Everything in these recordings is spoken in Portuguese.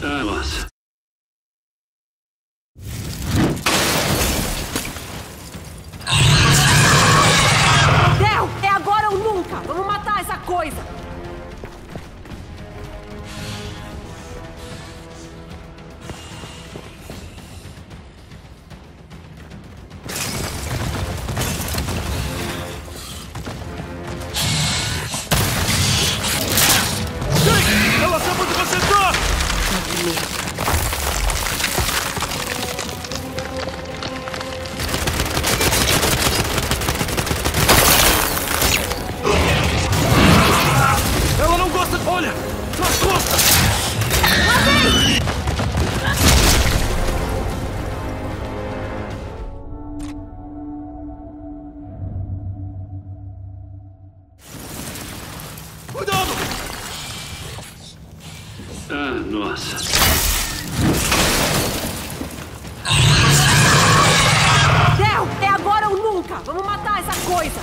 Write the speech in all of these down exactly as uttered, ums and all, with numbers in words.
Ah, nossa. Del, é agora ou nunca! Vamos matar essa coisa! Ela sabe onde você tá! Ela não gosta... Olha! Nas costas! Matei! Cuidado! Ah, nossa. Del, é agora ou nunca! Vamos matar essa coisa!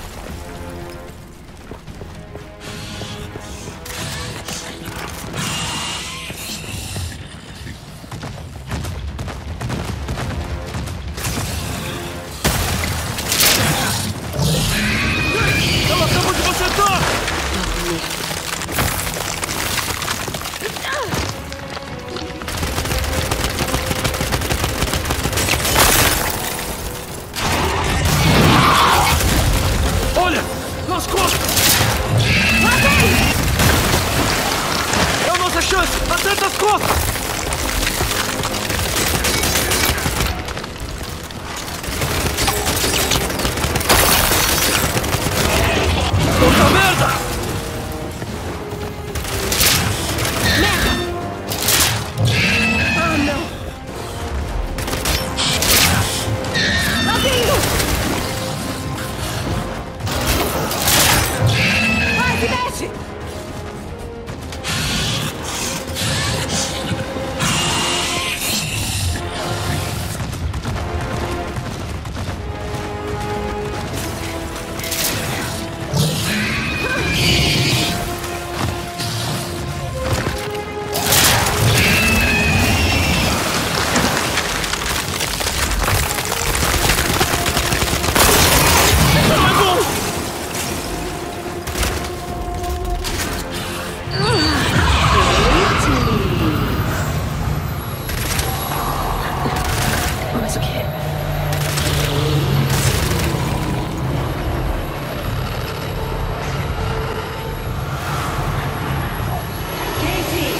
Ela sabe onde você tá! Olha! Nas costas! É a nossa chance! Acerta as costas! Puta merda! Ah, não! Tá vindo! Vai, se mexe! Mas o quê? Katie!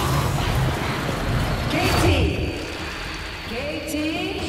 Katie! Katie!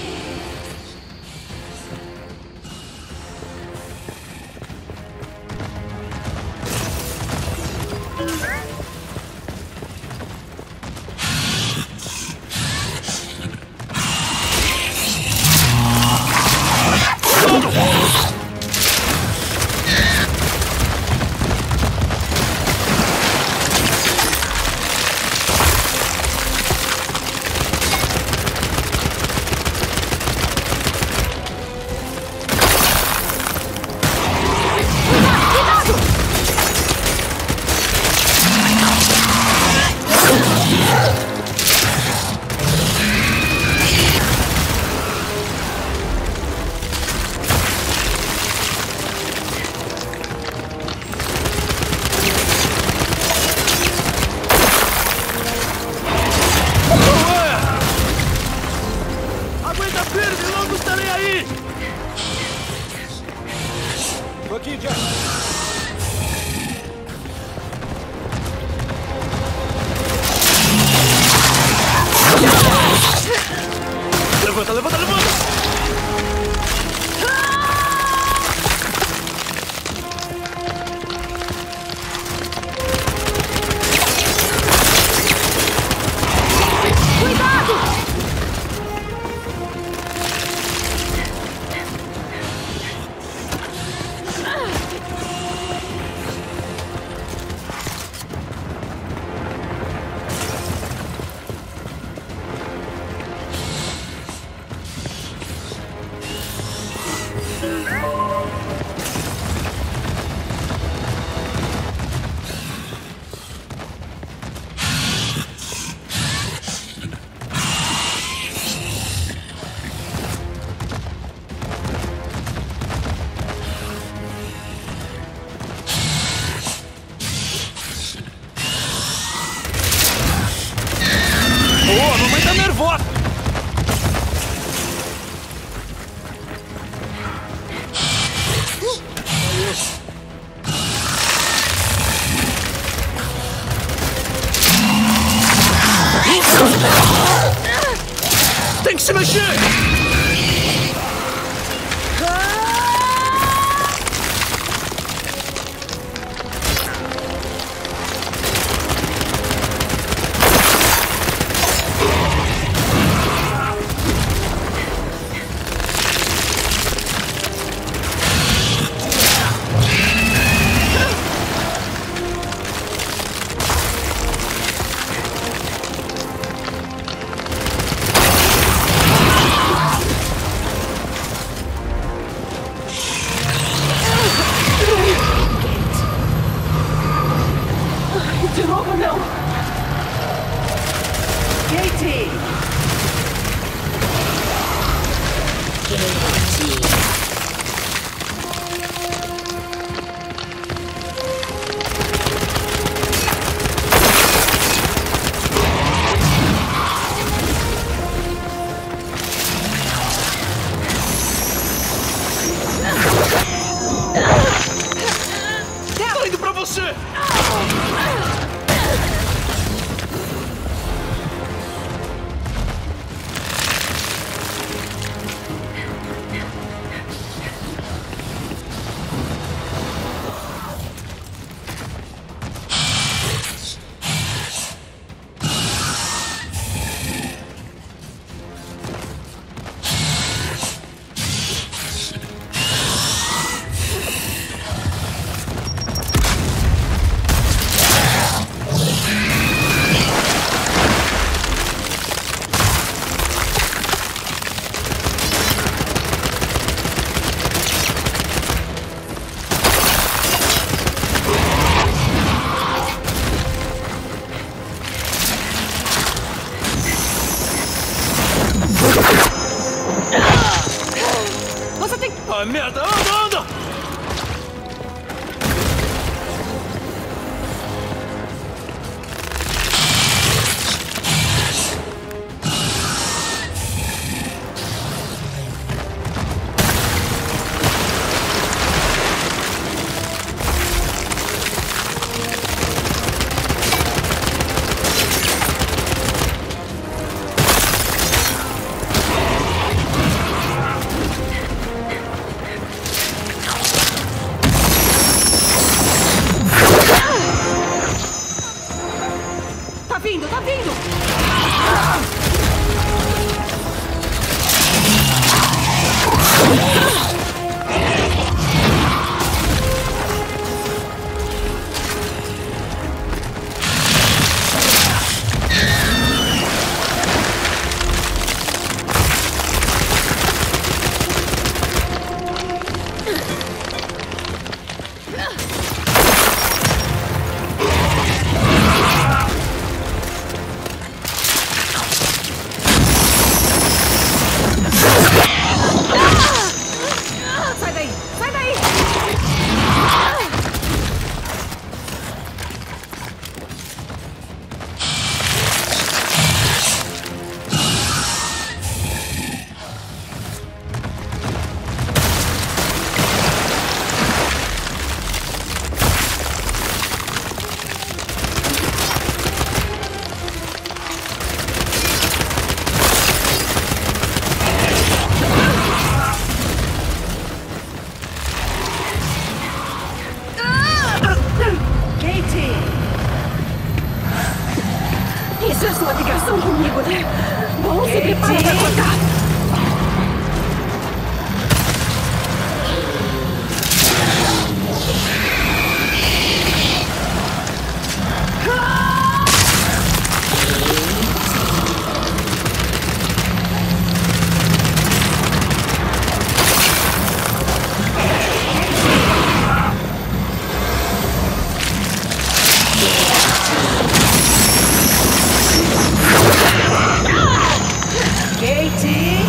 Cuidado! Tá nervosa! Tem que se mexer! De novo, não! Katie! Tô indo pra você! Você tem... Ai, merda! Anda, anda! Tá vindo, tá vindo! Sai daí! Sai daí! Katie! Isso é sua ligação comigo, né? Bom, se prepara pra cortar! Katie!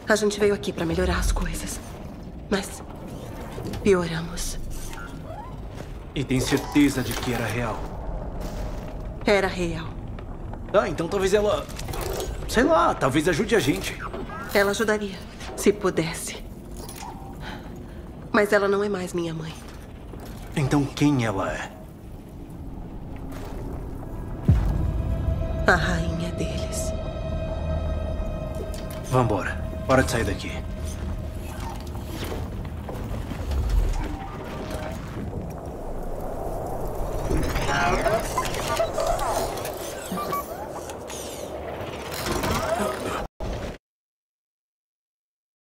A gente veio aqui pra melhorar as coisas. Mas pioramos. E tem certeza de que era real? Era real. Ah, então talvez ela... Sei lá, talvez ajude a gente. Ela ajudaria, se pudesse. Mas ela não é mais minha mãe. Então quem ela é? A rainha deles. Vambora. Hora de sair daqui.